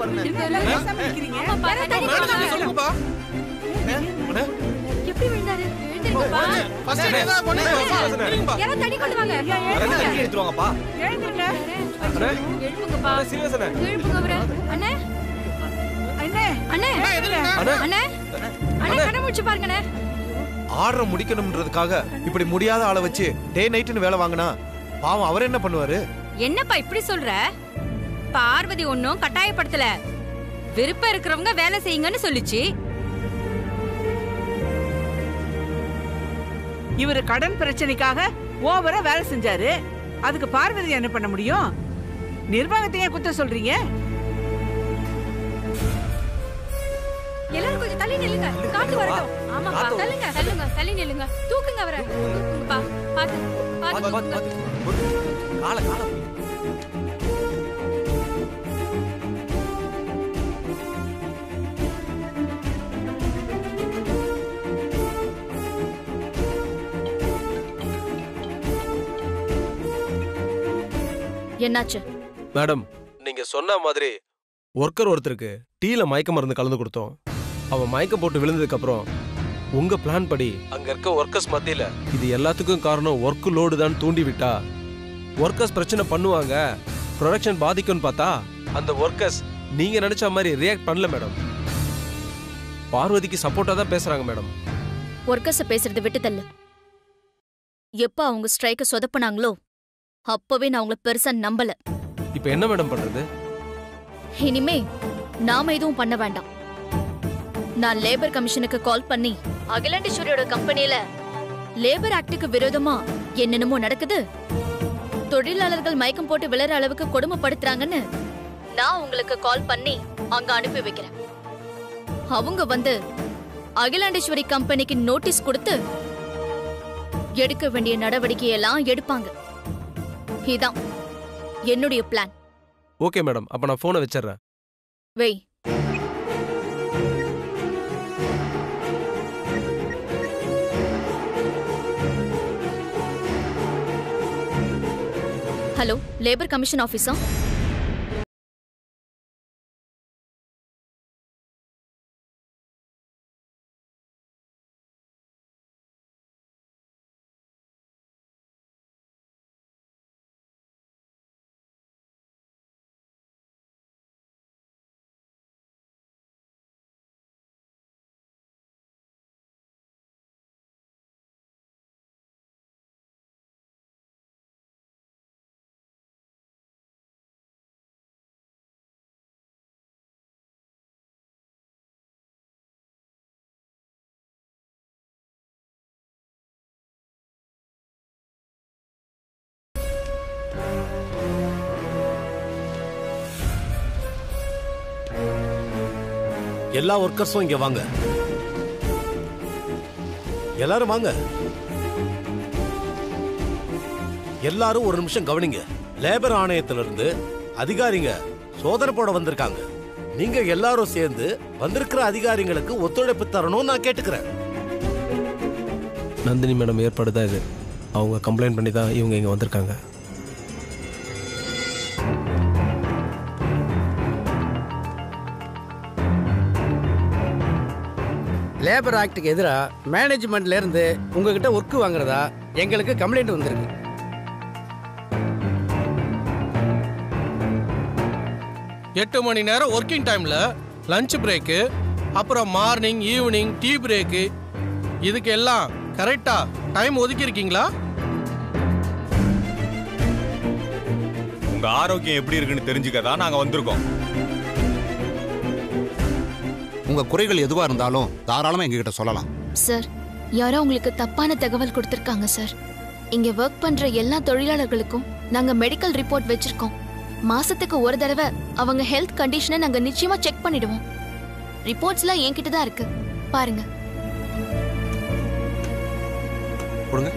எப்படி விழுந்தாரு? தண்ணி கொண்டு வாங்க. எழுப்புங்கப்பா. அண்ணே அண்ணே அண்ணே அண்ணே கண்ண முடிச்சு பாருங்கண்ணே. ஆர்டர் முடிக்கணும்ன்றதுக்காக இப்படி முடியாத ஆளை வச்சு டே நைட்னு வேலை வாங்கினா பாவம் அவர் என்ன பண்ணுவாரு? என்னப்பா இப்படி சொல்ற? பார்வதி ஒன்னும் கட்டாயப்படுத்தல. விருப்பம் இருக்கிறவங்க வேலை செய்யுங்கன்னு சொல்லிச்சு. இவரு கடன் பிரச்சனைக்காக ஓவரா வேலை செஞ்சாரு. அதுக்கு பார்வதி என்ன பண்ண முடியும்? நிர்வாகத்தையே குத்த சொல்றீங்க? எல்லாரும் கொஞ்சம் தள்ளி நில்லுங்க. காத்து வரட்டும். ஆமாப்பா தள்ளுங்க தள்ளுங்க தள்ளி நில்லுங்க. தூக்குங்க அவரை. தூக்குங்கப்பா. பாத்து பாத்து கால கால என்னாச்சு? மேடம், நீங்க சொன்ன மாதிரி ஒர்க்கர் ஒருத்தருக்கு டீல மயக்க மருந்து கலந்து கொடுத்தோம். அவன் மயக்கம் போட்டு விழுந்ததுக்கு அப்புறம் உங்க பிளான் படி அங்க இருக்க ஒர்க்கர்ஸ் மத்தியில இது எல்லாத்துக்கும் காரணம் ஒர்க் லோடு தான் தூண்டி விட்டா ஒர்க்கர்ஸ் பிரச்சனை பண்ணுவாங்க, ப்ரொடக்ஷன் பாதிக்கும்னு பார்த்தா அந்த ஒர்க்கர்ஸ் நீங்க நினைச்ச மாதிரி ரியாக்ட் பண்ணல மேடம். பார்வதிக்கு சப்போர்ட்டா தான் பேசுறாங்க மேடம். ஒர்க்கர்ஸ் பேசுறதை விட்டு தள்ளு. எப்ப அவங்க ஸ்ட்ரைக்க சொதப்பினாங்களோ அப்பவே நான் அவங்கள பெருசா நம்பல. இப்ப என்ன மேடம் பண்றது? இனிமே நாம எதுவும் பண்ண வேண்டாம். நான் லேபர் கமிஷனுக்கு கால் பண்ணி அகிலாண்டேஸ்வரியோட கம்பெனில லேபர் ஆக்டுக்கு விரோதமா என்னென்னமோ நடக்குது, தொழிலாளர்கள் மயக்கம் போட்டு விழற அளவுக்கு கொடுமைப்படுத்துறாங்கன்னு நான் உங்களுக்கு கால் பண்ணி அங்க அனுப்பி வைக்கிறேன். அவங்க வந்து அகிலாண்டேஸ்வரி கம்பெனிக்கு நோட்டீஸ் கொடுத்து எடுக்க வேண்டிய நடவடிக்கையெல்லாம் எடுப்பாங்க. இதான் என்னுடைய பிளான். ஓகே மேடம், அப்ப நான் போனை வச்சிடுறேன். வெய். ஹலோ, லேபர் கமிஷன் ஆபீஸா? எல்லா ஒர்க்கர்ஸும் இங்க வாங்க. எல்லாரும் வாங்க. எல்லாரும் ஒரு நிமிஷம் கவனிங்க. லேபர் ஆணையத்திலிருந்து அதிகாரிங்க சோதனை போட வந்திருக்காங்க. நீங்க எல்லாரும் சேர்ந்து வந்திருக்கிற அதிகாரிகளுக்கு ஒத்துழைப்பு தரணும் நான் கேட்டுக்கிறேன். நந்தினி மேடம் ஏற்பாடு தான் இது. அவங்க கம்ப்ளைண்ட் பண்ணி தான் இவங்க இங்க வந்திருக்காங்க. லேபர் ஆக்டுக்கு எதிராக மேனேஜ்மெண்ட்ல இருந்து உங்ககிட்ட ஒர்க் வாங்குறதா எங்களுக்கு கம்ப்ளைண்ட் வந்திருக்கு. எட்டு மணி நேரம் ஒர்க்கிங் டைம்ல லஞ்ச் பிரேக்கு, அப்புறம் மார்னிங் ஈவினிங் டீ பிரேக்கு, இதுக்கு எல்லாம் கரெக்டா டைம் ஒதுக்கி இருக்கீங்களா? உங்க ஆரோக்கியம் எப்படி இருக்குன்னு தெரிஞ்சுக்கதான் நாங்க வந்திருக்கோம். உங்க குறைகள் எதுவா இருந்தாலும் தாராளமா எங்ககிட்ட சொல்லலாம். சார், யாரோ உங்களுக்கு தப்பான தகவல் கொடுத்திருக்காங்க சார். இங்க ஒர்க் பண்ற எல்லா தொழிலாளர்களுக்கும் நாங்க மெடிக்கல் ரிப்போர்ட் வச்சிருக்கோம். மாசத்துக்கு ஒரு தடவை அவங்க ஹெல்த் கண்டிஷனை நாங்க நிச்சயமா செக் பண்ணிடுவோம். ரிப்போர்ட்ஸ்லாம் என்கிட்ட தான் இருக்கு, பாருங்க. கொடுங்க.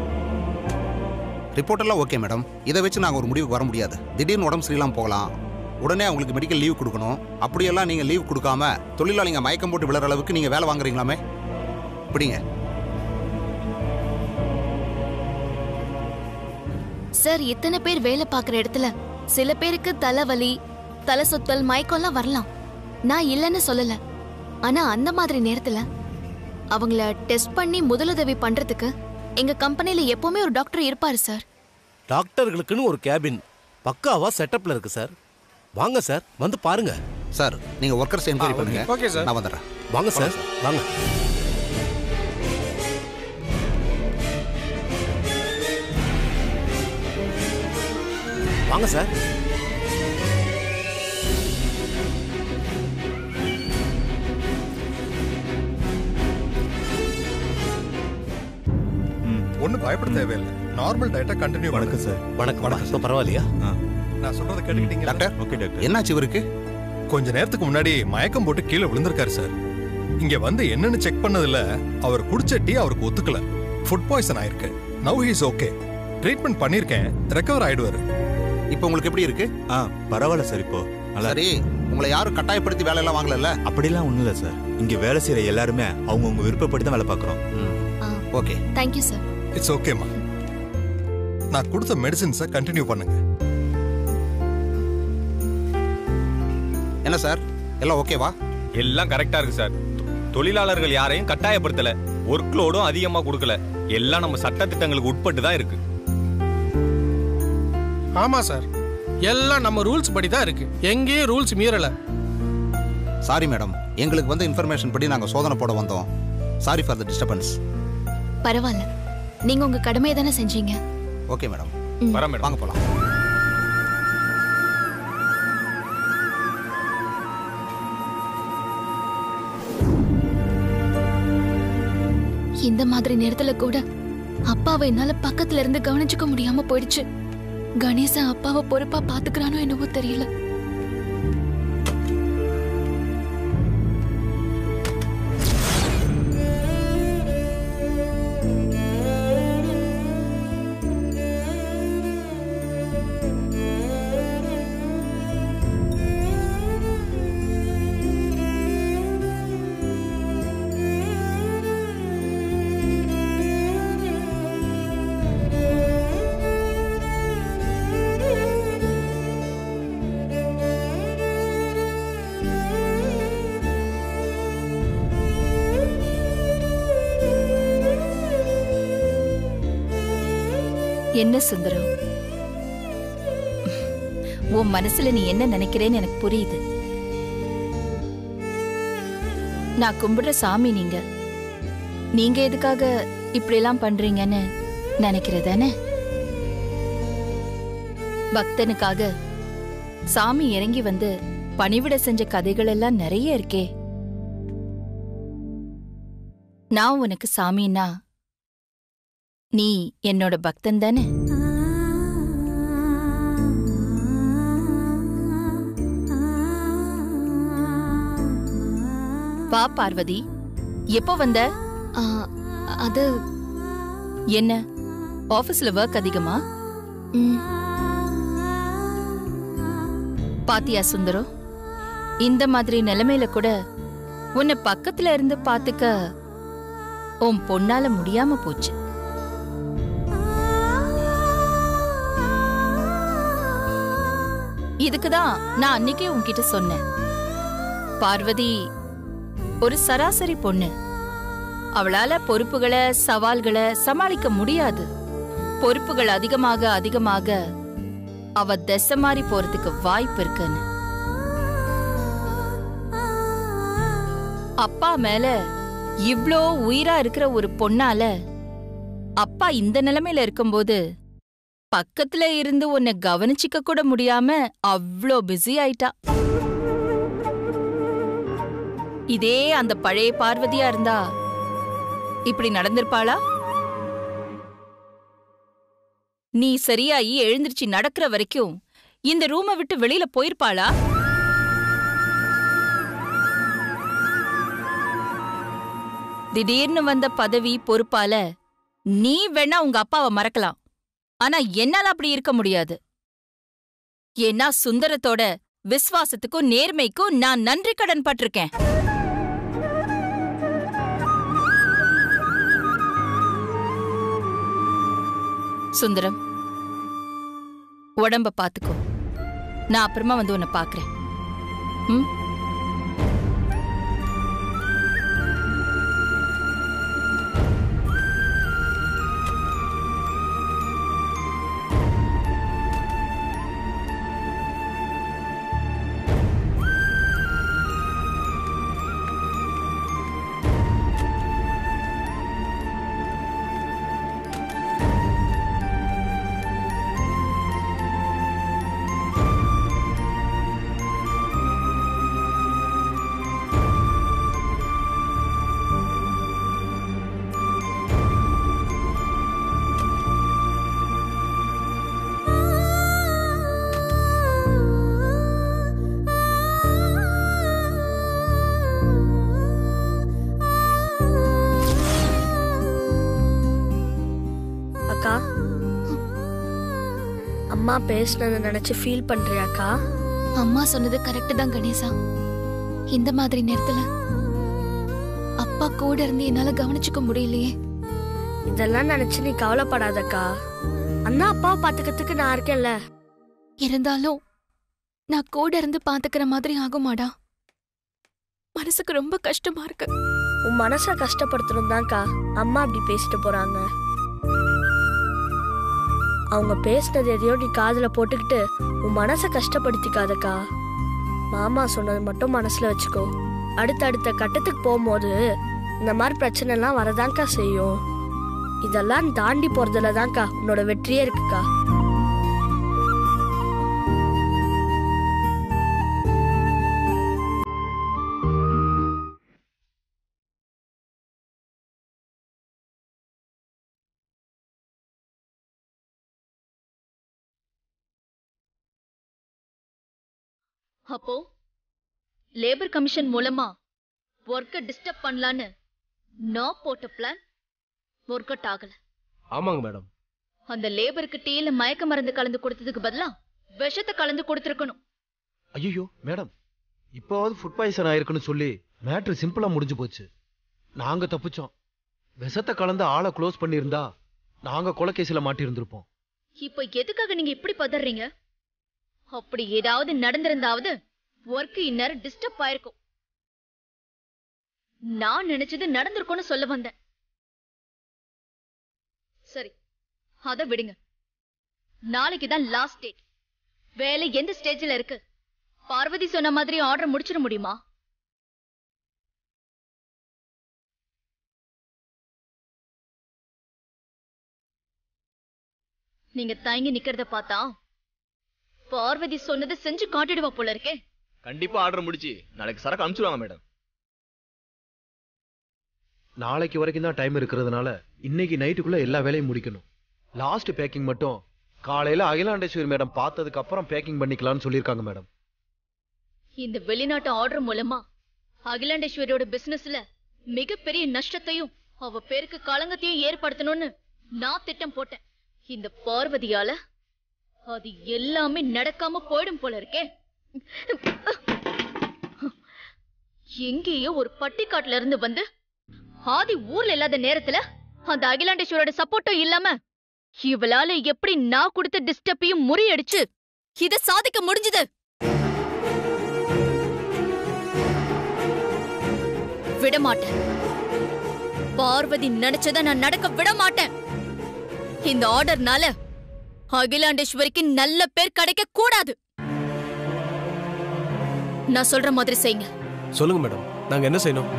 ரிப்போர்ட் எல்லாம் ஓகே மேடம். இதை வச்சு நாங்கள் ஒரு முடிவுக்கு வர முடியாது. திடீர்னு உடம்பு சரியில்லாம போகலாம். உடனே அவங்களுக்கு மெடிக்கல் லீவ் கொடுக்கணும். அப்படியெல்லாம் நீங்க லீவ் கொடுக்காம தொழிலாளிங்க மயக்கம் போட்டு விழுற அளவுக்கு நீங்க வேலை வாங்குறீங்களாமே? இப்படிங்க சார், இத்தனை பேர் வேலை பார்க்குற இடத்துல சில பேருக்கு தலைவலி, தலை சுத்தல், மயக்கம்லாம் வரலாம். நான் இல்லைன்னு சொல்லல. ஆனா அந்த மாதிரி நேரத்துல அவங்கள டெஸ்ட் பண்ணி முதலுதவி பண்றதுக்கு எங்க கம்பெனில எப்பவுமே ஒரு டாக்டர் இருப்பாரு சார். டாக்டர்களுக்குன்னு ஒரு கேபின் பக்காவா செட்டப்ல இருக்கு சார். வாங்க சார், வந்து பாருங்க. சார், நீங்க ஒர்க்கர்ஸ் என்கொயரி பண்ணுங்க. Okay sir. நான் வந்துடுறேன். வாங்க சார், வாங்க. வாங்க சார். ஒன்னும் பயப்பட தேவையில்லை. நார்மல் டயட்டா கண்டினியூ பண்ணுங்க சார். வணக்கம். வணக்கம். பரவாயில்லையா? நான் சொல்றத கேட்டுக்கிட்டீங்களா டாக்டர்? Okay doctor. என்னாச்சு இவருக்கு? கொஞ்ச நேரத்துக்கு முன்னாடி மயக்கம் போட்டு கீழே விழுந்திருக்காரு சார். இங்க வந்து என்னன்னு செக் பண்ணதுல அவர் குடிச்ச டீ அவருக்கு ஒத்துக்கல. ஃபுட் பாய்சன் ஆயிருக்கு. Now he is okay. Treatment பண்ணிருக்கேன். ரெக்கவர் ஆயிடுவாரு. இப்போ உங்களுக்கு எப்படி இருக்கு? பரவாயில்ல சார். இப்போ சரி, உங்களை யாரும் கட்டாயப்படுத்தி வேலையெல்லாம் வாங்கல? அப்படிலாம் ஒண்ணும் இல்ல சார். இங்க வேலை செய்யற எல்லாருமே அவங்கவுங்க விருப்பப்படி தான் வேலை பார்க்கறோம். Okay, thank you sir. இட்ஸ் ஓகேமா. நான் கொடுத்த மெடிசின்ஸை கண்டினியூ பண்ணுங்க. என்ன சார், எல்லாம் ஓகேவா? எல்லாம் கரெக்டா இருக்கு சார். தொழிலாளர்கள் யாரையும் கட்டாயப்படுத்தல, ஒர்க் லோடும் அதிகமா கொடுக்கல. எல்லாம் நம்ம சட்டதிட்டங்களுக்கு உட்பட்டு தான் இருக்கு. ஆமா சார், எல்லாம் நம்ம ரூல்ஸ் படி தான் இருக்கு. எங்கேயும் ரூல்ஸ் மீறல. சாரி மேடம், எங்களுக்கு வந்து இன்ஃபர்மேஷன் படி நாங்க சோதனை போட வந்தோம். Sorry for the disturbance. பரவாயில்ல, நீங்க உங்க கடமையை தானே செஞ்சீங்க. Okay madam. வரேன் மேடம். வாங்க போலாம். இந்த மாதிரி நேரத்துல கூட அப்பாவை என்னால பக்கத்துல இருந்து கவனிச்சுக்க முடியாம போயிடுச்சு. கணேசன் அப்பாவை பொறுப்பா பாத்துக்கிறானோ என்னவோ தெரியல. என்ன சுந்தரம், உன் மனசுல நீ என்ன நினைக்கிறேன்னு எனக்கு புரியுது. நான் கும்பிடுற சாமி நீங்க எதுக்காக இப்படி எல்லாம் பண்றீங்கன்னு நினைக்கிறதானே? பக்தனுக்காக சாமி இறங்கி வந்து பணிவிட செஞ்ச கதைகள் எல்லாம் நிறைய இருக்கே. நான் உனக்கு சாமின்னா நீ என்னோட பக்தன் தானே? வா பார்வதி, எப்போ வந்த? அது என்ன, ஆபீஸ்ல ஒர்க் அதிகமா? பாத்தியா சுந்தரம், இந்த மாதிரி நிலைமையில கூட உன்னை பக்கத்துல இருந்து பாத்துக்க உன் பொண்ணால முடியாம போச்சு. இதுக்குதான் நான் அன்னைக்கே உன்கிட்ட சொன்னேன். பார்வதி ஒரு சராசரி பொண்ணு. அவளால பொறுப்புகளை, சவால்களை சமாளிக்க முடியாது. பொறுப்புகள் அதிகமாக அதிகமாக அவ திசை மாறி போறதுக்கு வாய்ப்பு இருக்குன்னு. அப்பா மேல இவ்ளோ உயிரா இருக்கிற ஒரு பொண்ணால அப்பா இந்த நிலைமையில இருக்கும்போது பக்கத்துல இருந்து உன்னை கவனிச்சிக்க கூட முடியாம அவ்ளோ பிஸி ஆயிட்டா. இதே அந்த பழைய பார்வதியா இருந்தா இப்படி நடந்திருப்பாளா? நீ சரியாயி எழுந்திருச்சு நடக்கிற வரைக்கும் இந்த ரூமை விட்டு வெளியில போயிருப்பாளா? திடீர்னு வந்த பதவி பொறுப்பால நீ வேணா உங்க அப்பாவை மறக்கலாம், ஆனா என்னால அப்படி இருக்க முடியாது. ஏன்னா சுந்தரத்தோட விசுவாசத்துக்கும் நேர்மைக்கும் நான் நன்றி கடன் பட்டிருக்கேன். சுந்தரம், உடம்ப பாத்துக்கோ. நான் அப்புறமா வந்து உன்னை பாக்குறேன். ம். அம்மா பேசுனதை நினைச்சு ஃபீல் பண்றியாக்கா? அம்மா சொன்னது கரெக்ட் தான் கணேசா. இந்த மாதிரி நேரத்துல அப்பா கூட இருந்து என்னால கவனிச்சுக்க முடியலையே. இதெல்லாம் நினைச்சு நீ கவலைப்படாதக்கா. அண்ணா அப்பாவை பாத்துக்கிறதுக்கு நான் இருக்கேன்ல. இருந்தாலும் நான் கூட இருந்து பாத்துக்கிற மாதிரி ஆகுமாடா? மனசுக்கு ரொம்ப கஷ்டமா இருக்கு. உன் மனசை கஷ்டப்படுத்தணும் தான்க்கா அம்மா அப்படி பேசிட்டு போறாங்க. அவங்க பேசினது எதையோ நீ காதுல போட்டுக்கிட்டு உன் மனசை கஷ்டப்படுத்திக்காதக்கா. மாமா சொன்னது மட்டும் மனசுல வச்சுக்கோ. அடுத்தடுத்த கட்டத்துக்கு போகும்போது இந்த மாதிரி பிரச்சனை எல்லாம் வரதான்க்கா செய்யும். இதெல்லாம் தாண்டி போறதுல தான்க்கா உன்னோட வெற்றியே இருக்குக்கா. அப்போ லேபர் கமிஷன் மூலமா ஒர்க்க டிஸ்டர்ப் பண்ணலான்னு நான் போட்ட பிளான் ஒர்க் அவுட் ஆகல. ஆமாங்க மேடம். அந்த லேபருக்கு டீல மயக்க மருந்து கலந்து கொடுத்ததுக்கு பதிலா விஷத்தை கலந்து கொடுத்திருக்கணும். ஐயோ மேடம், இப்போவாது ஃபுட் பாய்சன் ஆயிருக்குன்னு சொல்லி மேட்ரு சிம்பிளா முடிஞ்சு போச்சு. நாங்க தப்பிச்சோம். விஷத்தை கலந்து ஆளை க்ளோஸ் பண்ணியிருந்தா நாங்க கொலைகேசில மாட்டியிருந்திருப்போம். இப்போ எதுக்காக நீங்க இப்படி பதறீங்க? அப்படி ஏதாவது நடந்திருந்தாவது ஒர்க் இந்நேரம் டிஸ்டர்ப் ஆயிருக்கும். நான் நினைச்சது நடந்திருக்கும்னு சொல்ல வந்தேன். சரி, அத விடுங்க. நாளைக்கு தான் லாஸ்ட் டேட். வேலை எந்த ஸ்டேஜ்ல இருக்கு? பார்வதி சொன்ன மாதிரி ஆர்டர் முடிச்சிட முடியுமா? நீங்க தயங்கி நிக்கிறத பார்த்தா பார்வதி சொன்னதை செஞ்சு காட்டிடுவா போல இருக்கே. கண்டிப்பா ஆர்டர் முடிச்சு நாளைக்கு சரக்கு அனுப்பிச்சுடுவாங்க மேடம். நாளைக்கு வரைக்கும் தான் டைம் இருக்கிறதுனால இன்னைக்கு நைட்டுக்குள்ள எல்லா வேலையும் முடிக்கணும். லாஸ்ட் பேக்கிங் மட்டும் காலையில அகிலாண்டேஸ்வரி மேடம் பார்த்ததுக்கு அப்புறம் பேக்கிங் பண்ணிக்கலாம்னு சொல்லியிருக்காங்க மேடம். இந்த வெளிநாட்டு ஆர்டர் மூலமா அகிலாண்டேஸ்வரியோட பிசினஸ்ல மிகப்பெரிய நஷ்டத்தையும் அவ பேருக்கு களங்கத்தையும் ஏற்படுத்தணும்னு நான் திட்டம் போட்டேன். இந்த பார்வதியால அது எல்லாமே நடக்காம போயிடும் போல இருக்கே. எங்கேயோ ஒரு பட்டிக்காட்டுல இருந்து வந்து ஆதி ஊர்ல இல்லாத நேரத்துல அந்த அகிலாண்டேஸ்வரோட சப்போர்ட்டும் இல்லாம இவளால எப்படி நான் கொடுத்த டிஸ்டர்பையும் முறியடிச்சு இத சாதிக்க முடிஞ்சது? விடமாட்டேன். பார்வதி நினைச்சத நான் நடக்க விட மாட்டேன். இந்த ஆர்டர்னால அகிலாண்டேஸ்வரிக்கு நல்ல பேர் கிடைக்க கூடாது. நான் சொல்ற மாதிரி செய்யுங்க. சொல்லுங்க மேடம், நாங்க என்ன செய்யணும்?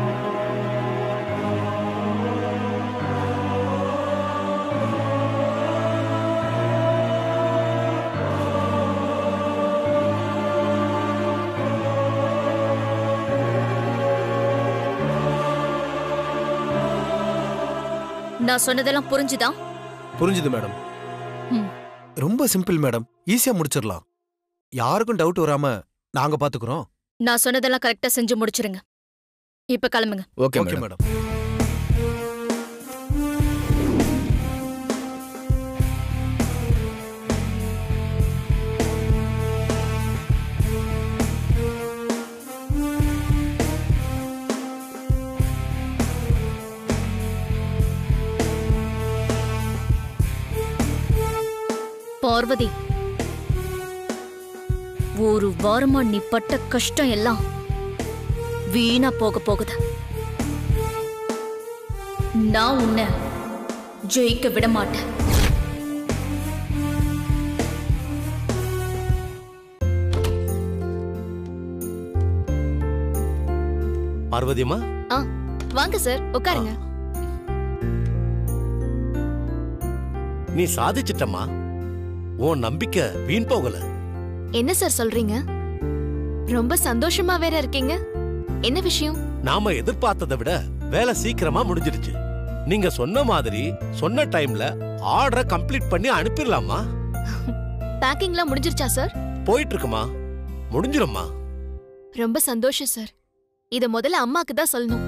நான் சொன்னதெல்லாம் புரிஞ்சுதா? புரிஞ்சுது மேடம். ரொம்ப சிம்பிள் மேடம், ஈஸியா முடிச்சிடலாம். யாருக்கும் டவுட் வராம நாங்க பாத்துக்கிறோம். நான் சொன்னதெல்லாம் கரெக்டா செஞ்சு முடிச்சிருங்க. இப்ப கிளம்புங்க. Okay madam. பார்வதி, ஒரு வாரமா நீ பட்ட கஷ்டம் எல்லாம் வீணா போக போகுது. நான் உன்னை ஜெயிக்க விட மாட்டேன். பார்வதிமா, வாங்க சார், உட்காருங்க. நீ சாதிச்சிட்டமா. உன் நம்பிக்கை வீண் போகல. என்ன சார் சொல்றீங்க? ரொம்ப சந்தோஷமா வேற இருக்கீங்க. என்ன விஷயம்? நாம எதிர்பார்த்ததை விட வேலை சீக்கிரமா முடிஞ்சிருச்சு. நீங்க சொன்ன மாதிரி சொன்ன டைம்ல ஆர்டரை கம்ப்ளீட் பண்ணி அனுப்பிடலாமா? பேக்கிங்லாம் முடிஞ்சிருச்சா சார்? போயிட்டு இருக்குமா, முடிஞ்சிரும்மா. ரொம்ப சந்தோஷம் சார். இத முதல்ல அம்மாக்கு தான் சொல்லணும்.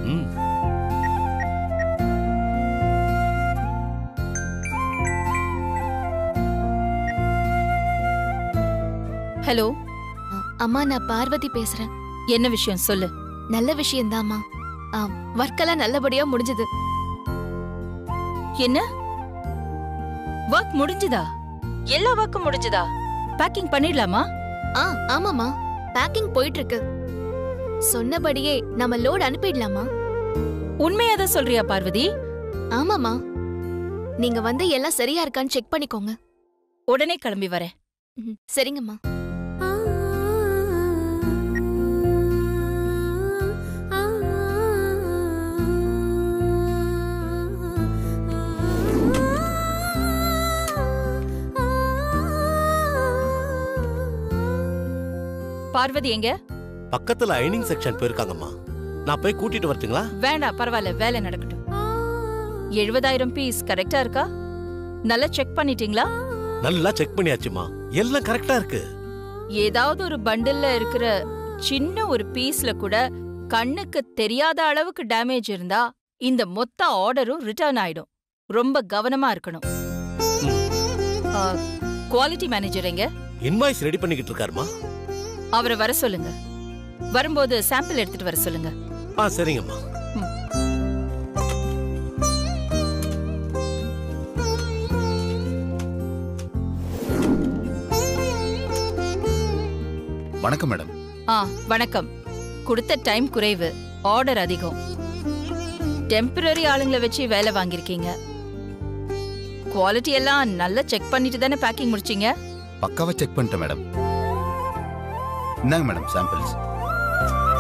ஹலோ அம்மா, நான் பார்வதி பேசுறேன். என்ன விஷயம் சொல்லு. நல்ல விஷயம்தாம்மா. ஒர்க்கெல்லாம் நல்லபடியா முடிஞ்சது. என்ன ஒர்க் முடிஞ்சுதா? எல்லா ஒர்க்கும் முடிஞ்சுதா? பேக்கிங் பண்ணிடலாமா? ஆமாமா, பேக்கிங் போயிட்டு இருக்கு. சொன்னபடியே நம்ம லோட் அனுப்பிடலாமா? உண்மையாதான் சொல்றியா பார்வதி? ஆமாமா, நீங்க வந்து எல்லாம் சரியா இருக்கான்னு செக் பண்ணிக்கோங்க. உடனே கிளம்பி வரேன். சரிங்கம்மா. பார்வதி எங்க? பக்கத்துல ஐனிங் செக்ஷன் போயிருக்காங்கம்மா. நான் போய் கூட்டிட்டு வரட்டுங்களா? வேண்டாம், பரவாயில்ல, வேலை நடக்கட்டும். 70,000 பீஸ் கரெக்டா இருக்கா? நல்லா செக் பண்ணிட்டீங்களா? நல்லா செக் பண்ணியாச்சுமா, எல்லாம் கரெக்டா இருக்கு. ஏதாவது ஒரு பண்டில்ல இருக்கிற சின்ன ஒரு பீஸ்ல கூட கண்ணுக்கு தெரியாத அளவுக்கு டேமேஜ் இருந்தா இந்த மொத்த ஆர்டரும் ரிட்டர்ன் ஆயிடும். ரொம்ப கவனமா இருக்கணும். குவாலிட்டி மேனேஜர் எங்க? இன்வாய்ஸ் ரெடி பண்ணிக்கிட்டு இருக்காருமா. அவரை வர சொல்லுங்க. வரும்போது சாம்பிள் எடுத்துட்டு வர சொல்லுங்க. சரிங்கம்மா. வணக்கம் மேடம். வணக்கம். கொடுத்த டைம் குறைவு, ஆர்டர் அதிகம். டெம்பரரி ஆளுங்களை வச்சு வேலை வாங்கிருக்கீங்க. குவாலிட்டி எல்லாம் நல்லா செக் பண்ணிட்டு தானே பேக்கிங் முடிச்சீங்க? பக்காவா செக் பண்ணிட்டேன் மேடம். இந்தாங்க மேடம் சாம்பிள்ஸ்.